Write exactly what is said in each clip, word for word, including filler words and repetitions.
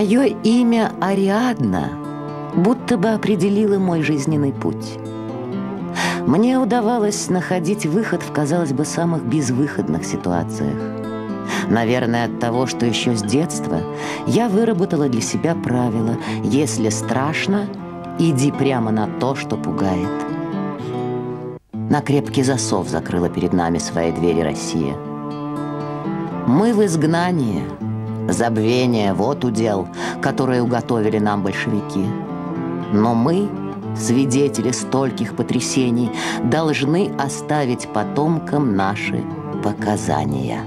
Мое имя Ариадна будто бы определило мой жизненный путь. Мне удавалось находить выход в, казалось бы, самых безвыходных ситуациях. Наверное, от того, что еще с детства я выработала для себя правило: если страшно, иди прямо на то, что пугает. На крепкий засов закрыла перед нами свои двери Россия. Мы в изгнании, забвение — вот удел, который уготовили нам большевики. Но мы, свидетели стольких потрясений, должны оставить потомкам наши показания.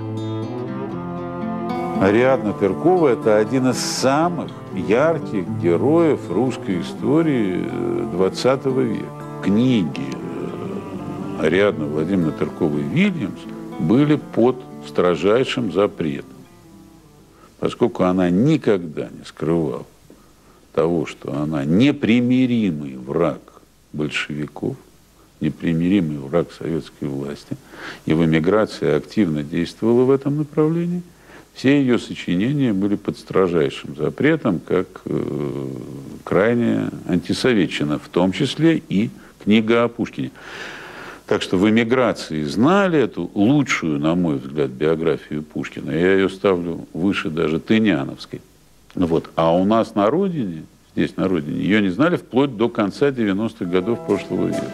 Ариадна Тыркова – это один из самых ярких героев русской истории двадцатого века. Книги Ариадны Владимировны Тырковой-Вильямс были под строжайшим запретом, поскольку она никогда не скрывала того, что она непримиримый враг большевиков, непримиримый враг советской власти, и в эмиграции активно действовала в этом направлении. Все ее сочинения были под строжайшим запретом, как э, крайняя антисоветчина, в том числе и книга о Пушкине. Так что в эмиграции знали эту лучшую, на мой взгляд, биографию Пушкина. Я ее ставлю выше даже Тыняновской. Вот. А у нас на родине, здесь на родине, ее не знали вплоть до конца девяностых годов прошлого века.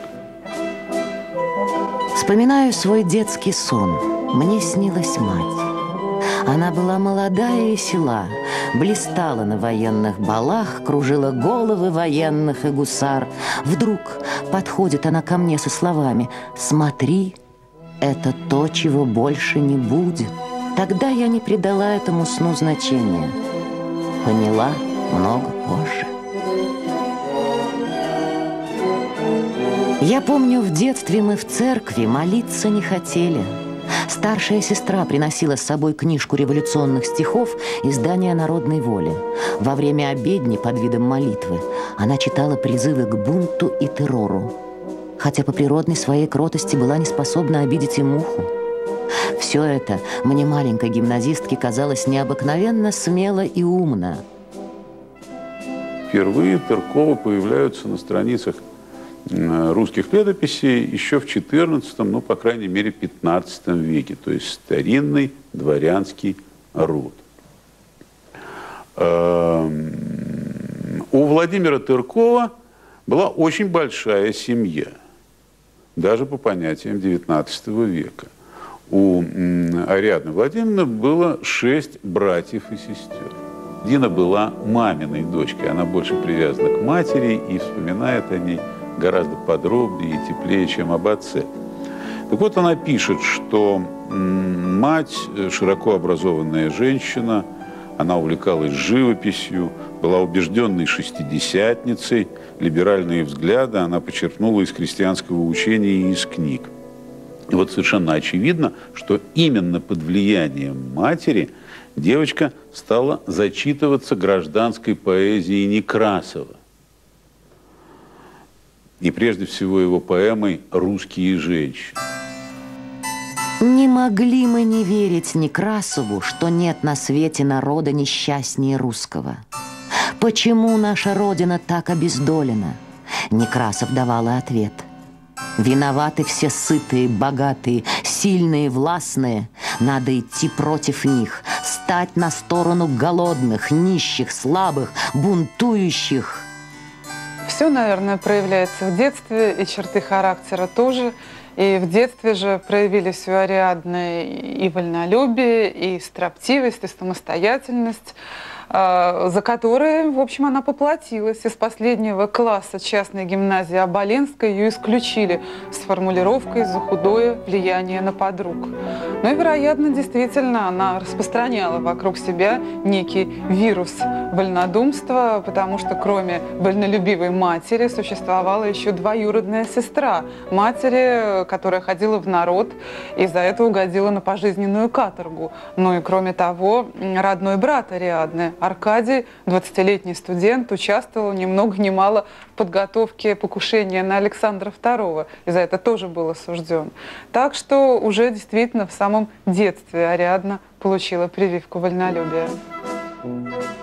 Вспоминаю свой детский сон. Мне снилась мать. Она была молодая и весела, блистала на военных балах, кружила головы военных и гусар. Вдруг подходит она ко мне со словами: «Смотри, это то, чего больше не будет». Тогда я не придала этому сну значения. Поняла много позже. Я помню, в детстве мы в церкви молиться не хотели. Старшая сестра приносила с собой книжку революционных стихов издания «Народной воли». Во время обедни под видом молитвы она читала призывы к бунту и террору, хотя по природной своей кротости была не способна обидеть и муху. Все это мне, маленькой гимназистке, казалось необыкновенно смело и умно. Впервые Тыркова появляются на страницах русских летописей еще в четырнадцатом, ну, по крайней мере, пятнадцатом веке, то есть старинный дворянский род. У Владимира Тыркова была очень большая семья, даже по понятиям девятнадцатого века. У Ариадны Владимировны было шесть братьев и сестер. Дина была маминой дочкой, она больше привязана к матери и вспоминает о ней гораздо подробнее и теплее, чем об отце. Так вот, она пишет, что мать широко образованная женщина, она увлекалась живописью, была убежденной шестидесятницей, либеральные взгляды она почерпнула из христианского учения и из книг. И вот совершенно очевидно, что именно под влиянием матери девочка стала зачитываться гражданской поэзией Некрасова. И прежде всего его поэмой «Русские женщины». Не могли мы не верить Некрасову, что нет на свете народа несчастнее русского. Почему наша Родина так обездолена? Некрасов давала ответ. Виноваты все сытые, богатые, сильные, властные. Надо идти против них, стать на сторону голодных, нищих, слабых, бунтующих. Все, наверное, проявляется в детстве, и черты характера тоже. И в детстве же проявились у Ариадны и вольнолюбие, и строптивость, и самостоятельность, за которые, в общем, она поплатилась. Из последнего класса частной гимназии Оболенской ее исключили с формулировкой «за худое влияние на подруг». Ну и, вероятно, действительно, она распространяла вокруг себя некий вирус вольнодумства, потому что кроме вольнолюбивой матери существовала еще двоюродная сестра матери, которая ходила в народ и за это угодила на пожизненную каторгу. Ну и, кроме того, родной брат Ариадны, Аркадий, двадцатилетний студент, участвовал ни много ни мало в подготовке покушения на Александра второго. И за это тоже был осужден. Так что уже действительно в самом детстве Ариадна получила прививку вольнолюбия.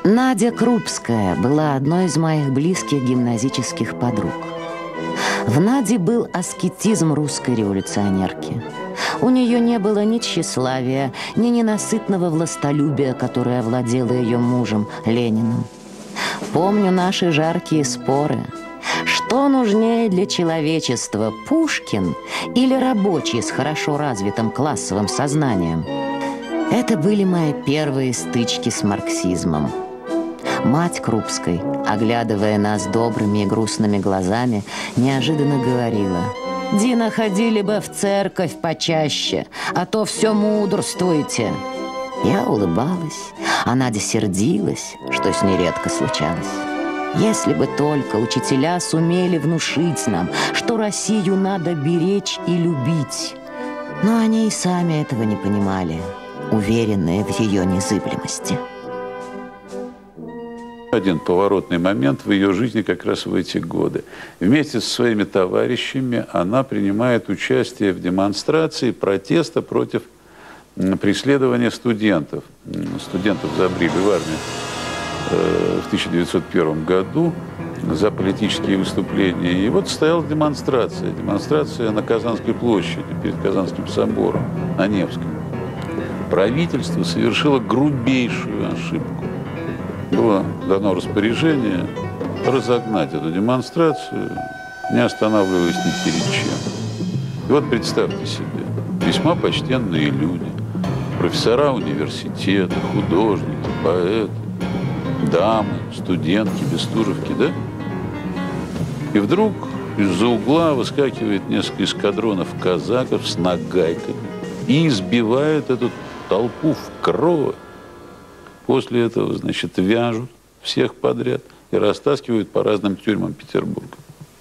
Надя Крупская была одной из моих близких гимназических подруг. В Наде был аскетизм русской революционерки. У нее не было ни тщеславия, ни ненасытного властолюбия, которое овладело ее мужем Лениным. Помню наши жаркие споры. Что нужнее для человечества, Пушкин или рабочий с хорошо развитым классовым сознанием? Это были мои первые стычки с марксизмом. Мать Крупской, оглядывая нас добрыми и грустными глазами, неожиданно говорила: «Дина, ходили бы в церковь почаще, а то все мудрствуете». Я улыбалась, а Надя сердилась, что с ней редко случалось. Если бы только учителя сумели внушить нам, что Россию надо беречь и любить. Но они и сами этого не понимали, уверенные в ее незыблемости. Один поворотный момент в ее жизни как раз в эти годы. Вместе со своими товарищами она принимает участие в демонстрации протеста против преследования студентов. Студентов забрили в армию в тысяча девятьсот первом году за политические выступления. И вот стояла демонстрация. Демонстрация на Казанской площади, перед Казанским собором, на Невском. Правительство совершило грубейшую ошибку. Было дано распоряжение разогнать эту демонстрацию, не останавливаясь ни перед чем. И вот представьте себе, весьма почтенные люди, профессора университета, художники, поэты, дамы, студентки, бестужевки, да? И вдруг из-за угла выскакивает несколько эскадронов казаков с нагайками и избивает эту толпу в кровь. После этого, значит, вяжут всех подряд и растаскивают по разным тюрьмам Петербурга.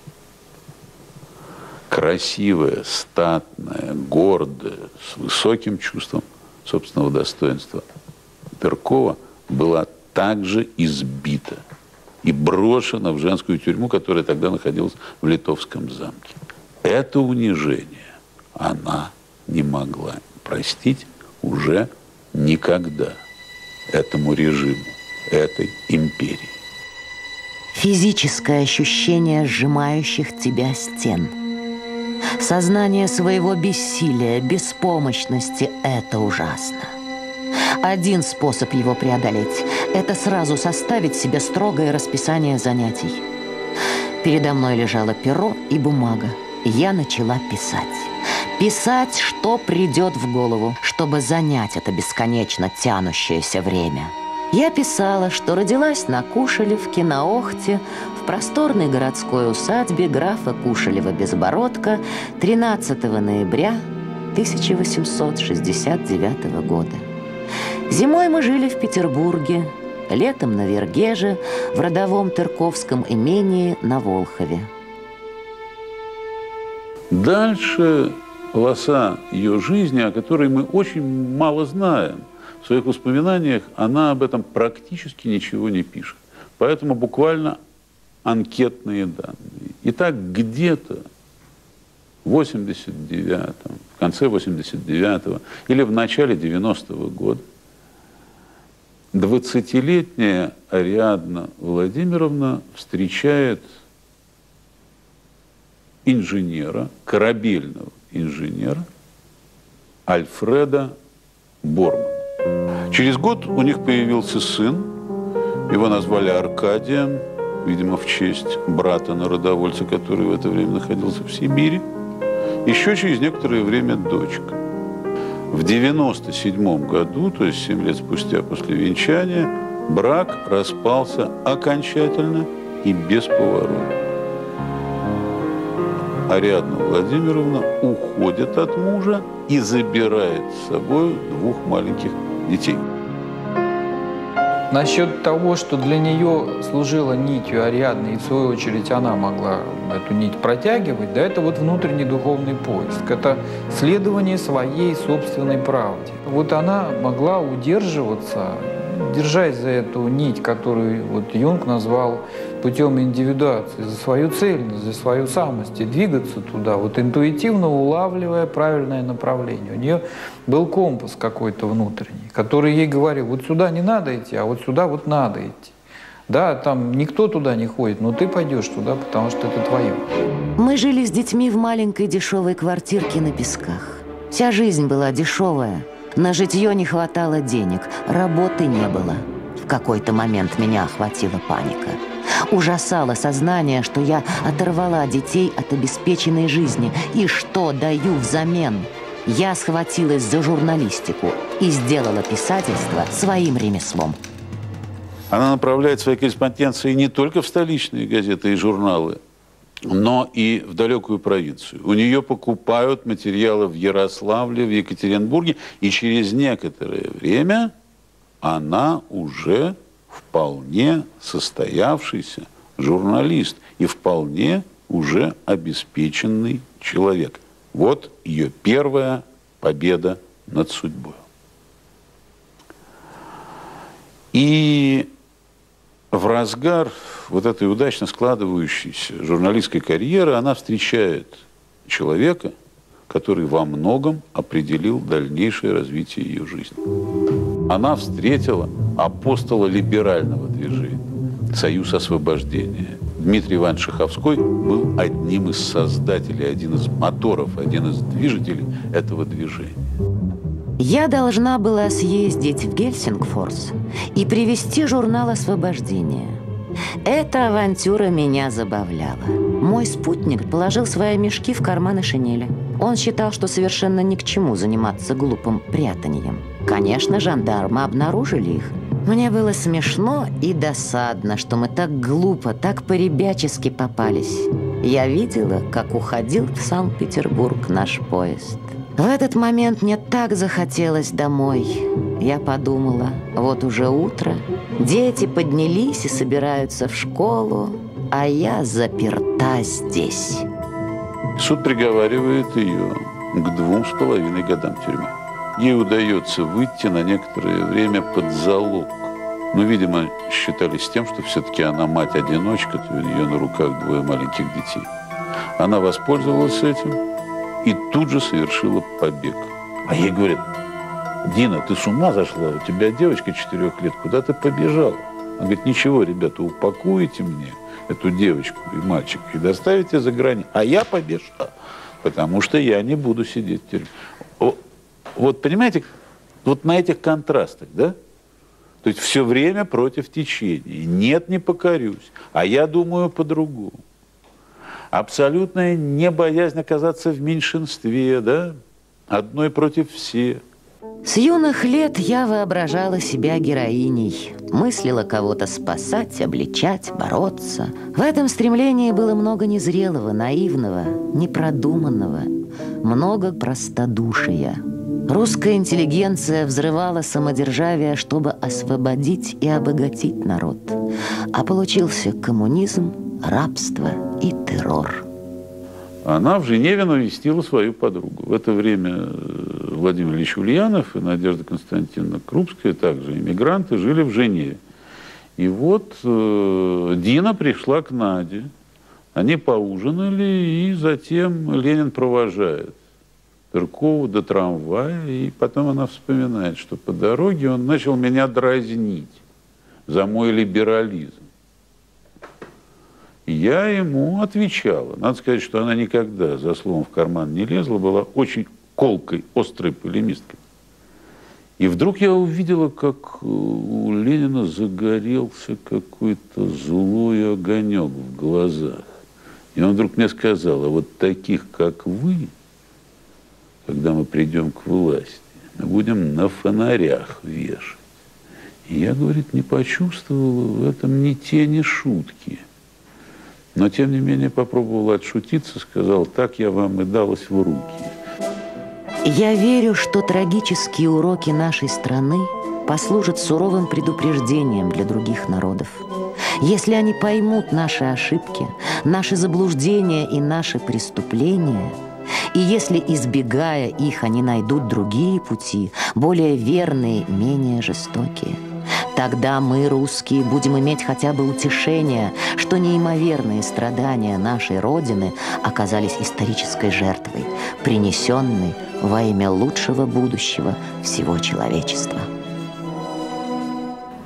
Красивая, статная, гордая, с высоким чувством собственного достоинства Тыркова была также избита и брошена в женскую тюрьму, которая тогда находилась в Литовском замке. Это унижение она не могла простить уже никогда этому режиму, этой империи. Физическое ощущение сжимающих тебя стен. Сознание своего бессилия, беспомощности – это ужасно. Один способ его преодолеть – это сразу составить себе строгое расписание занятий. Передо мной лежало перо и бумага, и я начала писать. Писать, что придет в голову, чтобы занять это бесконечно тянущееся время. Я писала, что родилась на Кушелевке, на Охте, в просторной городской усадьбе графа Кушелева-Безбородка тринадцатого ноября тысяча восемьсот шестьдесят девятого года. Зимой мы жили в Петербурге, летом на Вергеже, в родовом Тырковском имении на Волхове. Дальше полоса ее жизни, о которой мы очень мало знаем. В своих воспоминаниях она об этом практически ничего не пишет. Поэтому буквально анкетные данные. Итак, где-то в восемьдесят девятом, в конце восемьдесят девятого или в начале девяностого года двадцатилетняя Ариадна Владимировна встречает инженера, корабельного инженера Альфреда Бормана. Через год у них появился сын, его назвали Аркадием, видимо, в честь брата народовольца, который в это время находился в Сибири. Еще через некоторое время дочка. В девяносто седьмом году, то есть семь лет спустя после венчания, брак распался окончательно и бесповоротно. Ариадна Владимировна уходит от мужа и забирает с собой двух маленьких детей. Насчет того, что для нее служила нитью Ариадны, и в свою очередь она могла эту нить протягивать, да, это вот внутренний духовный поиск, это следование своей собственной правде. Вот она могла удерживаться, держась за эту нить, которую вот Юнг назвал путем индивидуации, за свою цельность, за свою самость, и двигаться туда, вот интуитивно улавливая правильное направление. У нее был компас какой-то внутренний, который ей говорил, вот сюда не надо идти, а вот сюда вот надо идти. Да, там никто туда не ходит, но ты пойдешь туда, потому что это твое. Мы жили с детьми в маленькой дешевой квартирке на Песках. Вся жизнь была дешевая. На житье не хватало денег, работы не было. В какой-то момент меня охватила паника. Ужасало сознание, что я оторвала детей от обеспеченной жизни. И что даю взамен? Я схватилась за журналистику и сделала писательство своим ремеслом. Она направляет свои корреспонденции не только в столичные газеты и журналы, но и в далекую провинцию. У нее покупают материалы в Ярославле, в Екатеринбурге, и через некоторое время она уже вполне состоявшийся журналист и вполне уже обеспеченный человек. Вот ее первая победа над судьбой. И в разгар вот этой удачно складывающейся журналистской карьеры она встречает человека, который во многом определил дальнейшее развитие ее жизни. Она встретила апостола либерального движения, Союз освобождения. Дмитрий Иванович Шаховской был одним из создателей, один из моторов, один из движителей этого движения. Я должна была съездить в Гельсингфорс и привезти журнал «Освобождение». Эта авантюра меня забавляла. Мой спутник положил свои мешки в карманы шинели. Он считал, что совершенно ни к чему заниматься глупым прятанием. Конечно, жандармы обнаружили их. Мне было смешно и досадно, что мы так глупо, так по-ребячески попались. Я видела, как уходил в Санкт-Петербург наш поезд. В этот момент мне так захотелось домой. Я подумала, вот уже утро, дети поднялись и собираются в школу, а я заперта здесь. Суд приговаривает ее к двум с половиной годам тюрьмы. Ей удается выйти на некоторое время под залог. Но, видимо, считали с тем, что все-таки она мать-одиночка, у нее на руках двое маленьких детей. Она воспользовалась этим и тут же совершила побег. А ей говорят: Дина, ты с ума зашла? У тебя девочка четырех лет, куда ты побежала? Она говорит: ничего, ребята, упакуете мне эту девочку и мальчика и доставите за границу. А я побежала, потому что я не буду сидеть в тюрьме. Вот понимаете, вот на этих контрастах, да? То есть все время против течения. Нет, не покорюсь. А я думаю по-другому. Абсолютная небоязнь оказаться в меньшинстве, да? Одной против всех. С юных лет я воображала себя героиней. Мыслила кого-то спасать, обличать, бороться. В этом стремлении было много незрелого, наивного, непродуманного. Много простодушия. Русская интеллигенция взрывала самодержавие, чтобы освободить и обогатить народ. А получился коммунизм, рабство и террор. Она в Женеве навестила свою подругу. В это время Владимир Ильич Ульянов и Надежда Константиновна Крупская, также иммигранты, жили в Женеве. И вот э, Дина пришла к Наде. Они поужинали, и затем Ленин провожает Тыркову до трамвая. И потом она вспоминает, что по дороге он начал меня дразнить за мой либерализм. Я ему отвечала. Надо сказать, что она никогда за словом в карман не лезла, была очень колкой, острой полемисткой. И вдруг я увидела, как у Ленина загорелся какой-то злой огонек в глазах. И он вдруг мне сказал: а вот таких, как вы, когда мы придем к власти, мы будем на фонарях вешать. И я, говорит, не почувствовала в этом ни тени шутки. Но, тем не менее, попробовала отшутиться, сказал: так я вам и далась в руки. Я верю, что трагические уроки нашей страны послужат суровым предупреждением для других народов. Если они поймут наши ошибки, наши заблуждения и наши преступления, и если, избегая их, они найдут другие пути, более верные, менее жестокие, тогда мы, русские, будем иметь хотя бы утешение, что неимоверные страдания нашей Родины оказались исторической жертвой, принесенной во имя лучшего будущего всего человечества.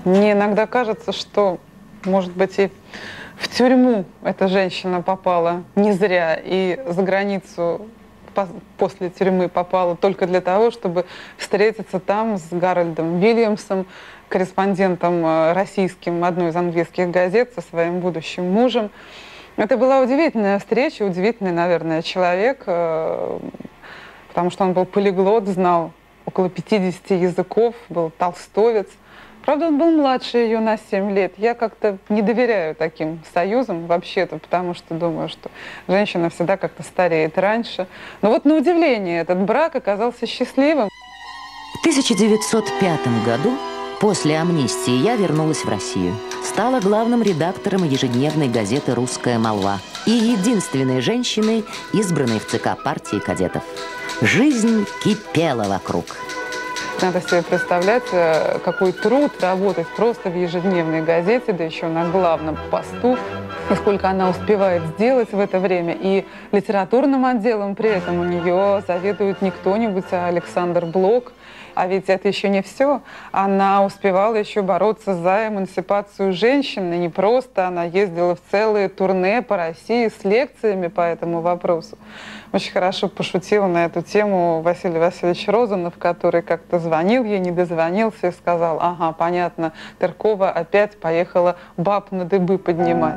Мне иногда кажется, что, может быть, и в тюрьму эта женщина попала не зря, и за границу после тюрьмы попала только для того, чтобы встретиться там с Гарольдом Вильямсом, корреспондентом российским одной из английских газет, со своим будущим мужем. Это была удивительная встреча, удивительный, наверное, человек, потому что он был полиглот, знал около пятидесяти языков, был толстовец. Правда, он был младше ее на семь лет. Я как-то не доверяю таким союзам вообще-то, потому что думаю, что женщина всегда как-то стареет раньше. Но вот на удивление этот брак оказался счастливым. В тысяча девятьсот пятом году, после амнистии, я вернулась в Россию. Стала главным редактором ежедневной газеты «Русская молва» и единственной женщиной, избранной в ЦК партии кадетов. Жизнь кипела вокруг. Надо себе представлять, какой труд работать просто в ежедневной газете, да еще на главном посту, и сколько она успевает сделать в это время. И литературным отделом при этом у нее заведует не кто-нибудь, а Александр Блок. А ведь это еще не все. Она успевала еще бороться за эмансипацию женщин. И не просто, она ездила в целые турне по России с лекциями по этому вопросу. Очень хорошо пошутил на эту тему Василий Васильевич Розанов, который как-то звонил ей, не дозвонился и сказал: ага, понятно, Тыркова опять поехала баб на дыбы поднимать.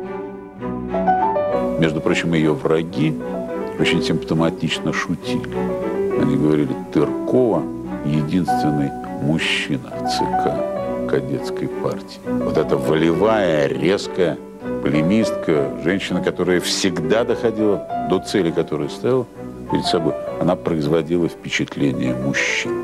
Между прочим, ее враги очень симптоматично шутили. Они говорили: Тыркова единственный мужчина в ЦК кадетской партии. Вот эта волевая, резкая полемистка, женщина, которая всегда доходила до цели, которую ставила перед собой, она производила впечатление мужчин.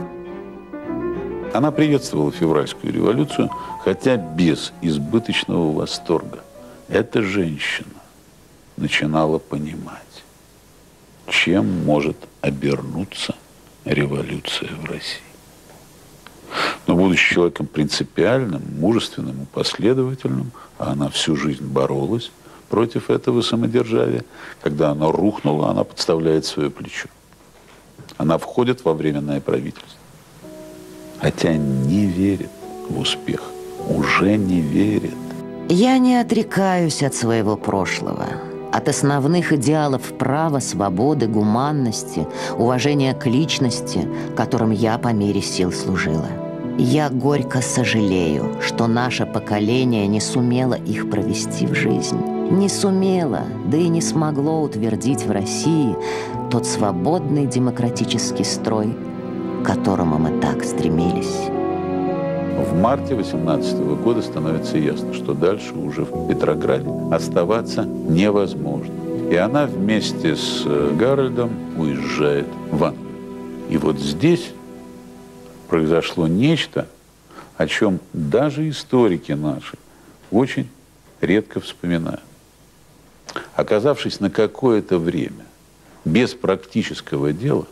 Она приветствовала февральскую революцию, хотя без избыточного восторга. Эта женщина начинала понимать, чем может обернуться революция в России. Но, будучи человеком принципиальным, мужественным и последовательным, а она всю жизнь боролась против этого самодержавия, когда оно рухнуло, она подставляет свое плечо. Она входит во временное правительство. Хотя не верит в успех, уже не верит. Я не отрекаюсь от своего прошлого, от основных идеалов права, свободы, гуманности, уважения к личности, которым я по мере сил служила. Я горько сожалею, что наше поколение не сумело их провести в жизнь. Не сумело, да и не смогло утвердить в России тот свободный демократический строй, к которому мы так стремились. В марте восемнадцатого года становится ясно, что дальше уже в Петрограде оставаться невозможно. И она вместе с Гарольдом уезжает в Англию. И вот здесь произошло нечто, о чем даже историки наши очень редко вспоминают. Оказавшись на какое-то время без практического дела,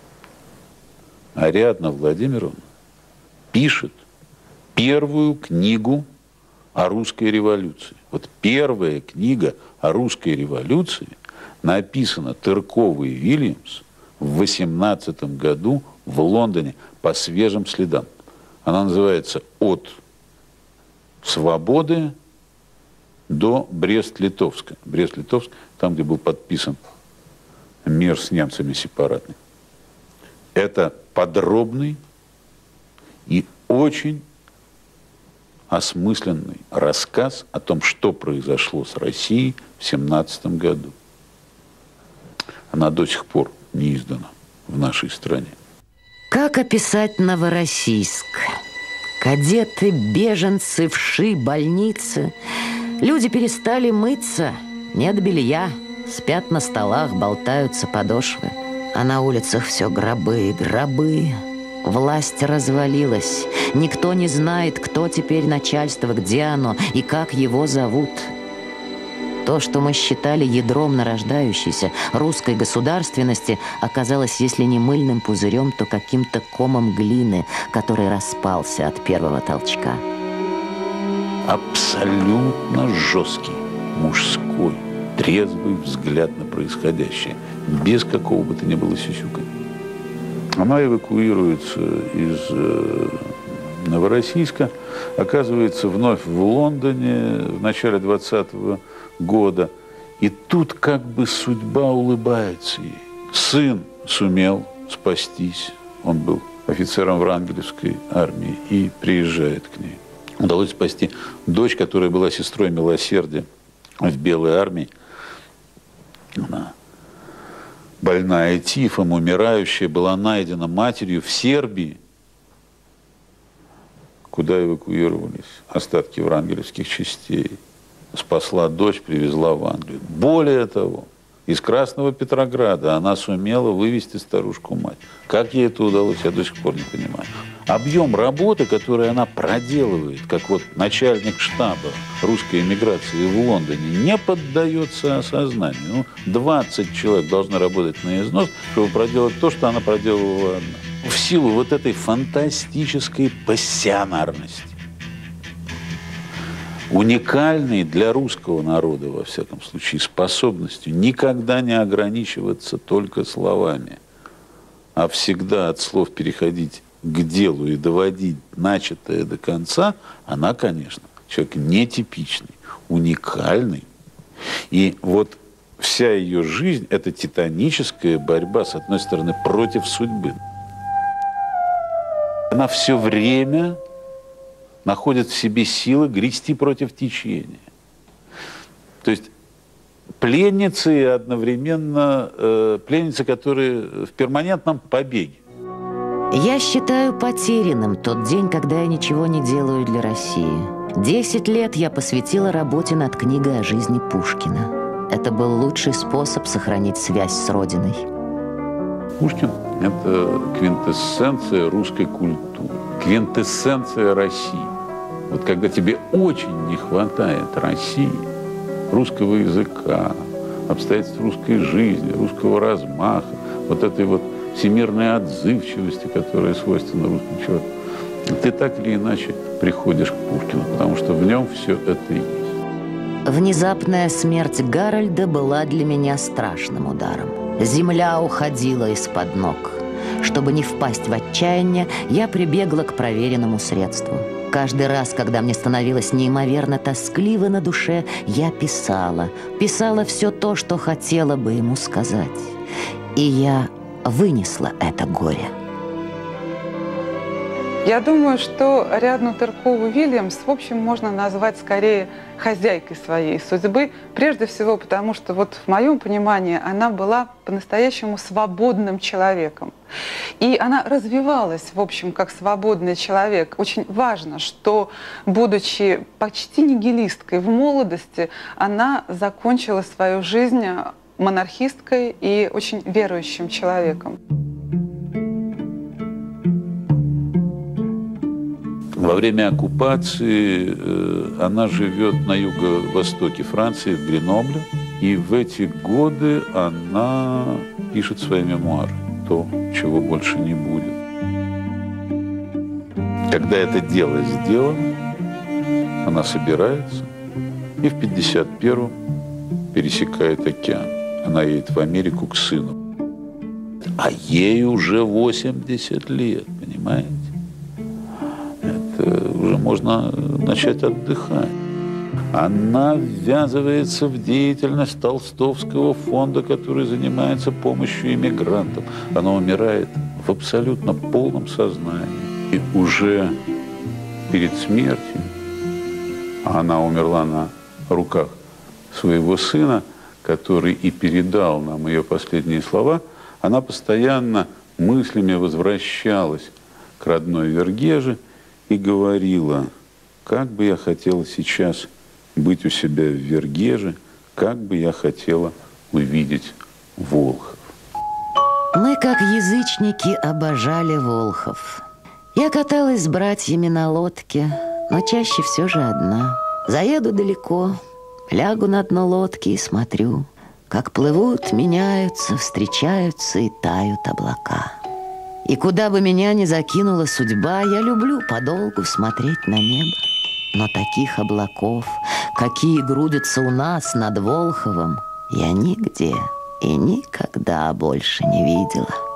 Ариадна Владимировна пишет первую книгу о русской революции. Вот первая книга о русской революции написана Тырковой и Вильямс в восемнадцатом году в Лондоне по свежим следам. Она называется «От свободы до Брест-Литовска». Брест-Литовск, там, где был подписан мир с немцами сепаратный. Это подробный и очень осмысленный рассказ о том, что произошло с Россией в семнадцатом году. Она до сих пор не издана в нашей стране. Как описать Новороссийск? Кадеты, беженцы, вши, больницы. Люди перестали мыться, нет белья, спят на столах, болтаются подошвы. А на улицах все гробы, гробы. Власть развалилась. Никто не знает, кто теперь начальство, где оно и как его зовут. То, что мы считали ядром нарождающейся русской государственности, оказалось, если не мыльным пузырем, то каким-то комом глины, который распался от первого толчка. Абсолютно жесткий, мужской, трезвый взгляд на происходящее, без какого бы то ни было сюсюканья. Она эвакуируется из э, Новороссийска, оказывается вновь в Лондоне в начале двадцатого года. И тут как бы судьба улыбается ей. Сын сумел спастись. Он был офицером Врангелевской армии и приезжает к ней. Удалось спасти дочь, которая была сестрой милосердия в Белой армии. Она больная тифом, умирающая, была найдена матерью в Сербии, куда эвакуировались остатки врангелевских частей. Спасла дочь, привезла в Англию. Более того, из Красного Петрограда она сумела вывести старушку-мать. Как ей это удалось, я до сих пор не понимаю. Объем работы, который она проделывает, как вот начальник штаба русской эмиграции в Лондоне, не поддается осознанию. Ну, двадцать человек должны работать на износ, чтобы проделать то, что она проделывала одна. В силу вот этой фантастической пассионарности, уникальной для русского народа, во всяком случае, способностью никогда не ограничиваться только словами, а всегда от слов переходить к делу и доводить начатое до конца, она, конечно, человек нетипичный, уникальный. И вот вся ее жизнь – это титаническая борьба, с одной стороны, против судьбы. Она все время находит в себе силы грести против течения. То есть пленницы и одновременно э, пленницы, которые в перманентном побеге. Я считаю потерянным тот день, когда я ничего не делаю для России. Десять лет я посвятила работе над книгой о жизни Пушкина. Это был лучший способ сохранить связь с Родиной. Пушкин – это квинтэссенция русской культуры, квинтэссенция России. Вот когда тебе очень не хватает России, русского языка, обстоятельств русской жизни, русского размаха, вот этой вот всемирной отзывчивости, которая свойственна русскому человеку, ты так или иначе приходишь к Пушкину, потому что в нем все это есть. Внезапная смерть Гарольда была для меня страшным ударом. Земля уходила из-под ног. Чтобы не впасть в отчаяние, я прибегла к проверенному средству. Каждый раз, когда мне становилось неимоверно тоскливо на душе, я писала. Писала все то, что хотела бы ему сказать. И я вынесла это горе. Я думаю, что Ариадну Теркову-Вильямс, в общем, можно назвать скорее хозяйкой своей судьбы, прежде всего потому, что вот в моем понимании она была по-настоящему свободным человеком. И она развивалась, в общем, как свободный человек. Очень важно, что, будучи почти нигилисткой в молодости, она закончила свою жизнь монархисткой и очень верующим человеком. Во время оккупации э, она живет на юго-востоке Франции, в Гренобле. И в эти годы она пишет свои мемуары. То, чего больше не будет. Когда это дело сделано, она собирается и в пятьдесят первом пересекает океан. Она едет в Америку к сыну. А ей уже восемьдесят лет, понимаете? Уже можно начать отдыхать. Она ввязывается в деятельность Толстовского фонда, который занимается помощью иммигрантам. Она умирает в абсолютно полном сознании. И уже перед смертью, а она умерла на руках своего сына, который и передал нам ее последние слова, она постоянно мыслями возвращалась к родной Вергеже и говорила: как бы я хотела сейчас быть у себя в Вергеже, как бы я хотела увидеть Волхов. Мы, как язычники, обожали Волхов. Я каталась с братьями на лодке, но чаще все же одна. Заеду далеко, лягу на дно лодки и смотрю, как плывут, меняются, встречаются и тают облака. И куда бы меня ни закинула судьба, я люблю подолгу смотреть на небо. Но таких облаков, какие грудятся у нас над Волховом, я нигде и никогда больше не видела.